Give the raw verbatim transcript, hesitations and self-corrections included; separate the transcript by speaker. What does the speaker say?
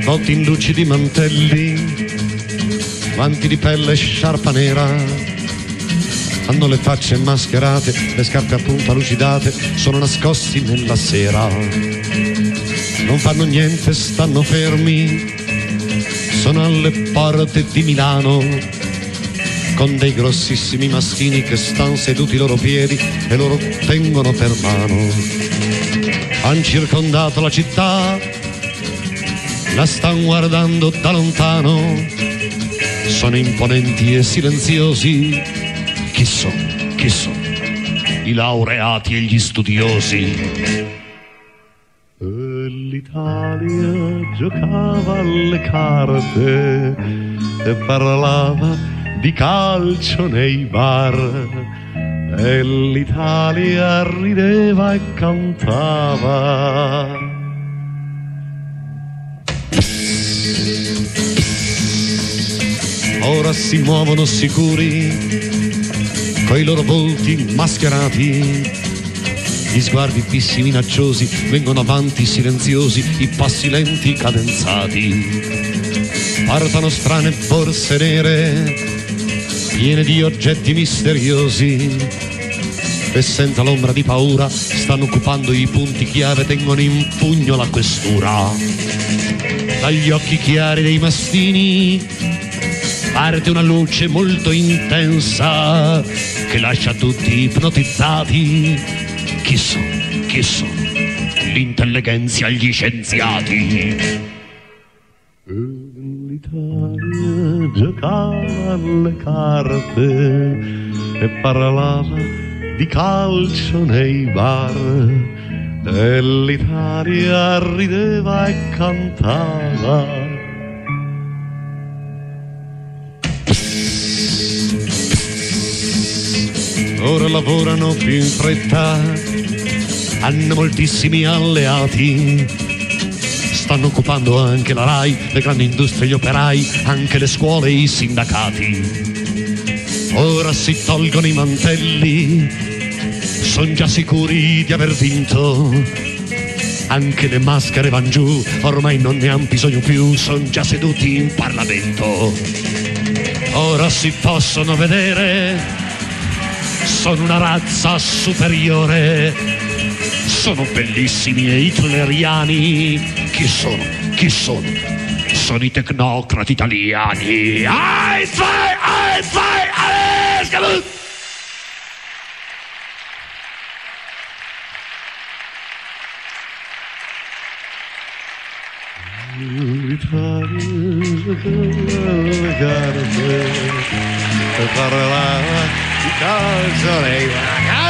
Speaker 1: avvolti in lucidi mantelli, guanti di pelle e sciarpa nera, hanno le facce mascherate, le scarpe a punta lucidate, sono nascosti nella sera. Non fanno niente, stanno fermi, sono alle porte di Milano, con dei grossissimi mastini che stanno seduti ai loro piedi e loro tengono per mano. Han circondato la città, la stan guardando da lontano, sono imponenti e silenziosi. Chi sono? Chi sono? I laureati e gli studiosi. L'Italia giocava alle carte e parlava di calcio nei bar, e l'Italia rideva e cantava. Ora si muovono sicuri coi loro volti mascherati, gli sguardi fissi minacciosi vengono avanti silenziosi, i passi lenti cadenzati. Portano strane borse nere piene di oggetti misteriosi e senza l'ombra di paura stanno occupando i punti chiave, tengono in pugno la questura. Dagli occhi chiari dei mastini parte una luce molto intensa che lascia tutti ipnotizzati. Chi sono? Chi sono? L'intelligenza, gli scienziati. L'Italia giocava alle carte e parlava di calcio nei bar, e l'Italia rideva e cantava. Ora lavorano più in fretta, hanno moltissimi alleati, stanno occupando anche la RAI, le grandi industrie, gli operai, anche le scuole e i sindacati. Ora si tolgono i mantelli, son già sicuri di aver vinto, anche le maschere van giù, ormai non ne han bisogno più, son già seduti in Parlamento. Ora si possono vedere, sono una razza superiore, sono bellissimi e hitleriani. Chi sono? Chi sono? Sono i tecnocrati italiani. Ai, fai, ai, fai, ai, scabut! L'Italia parlava di calcio nei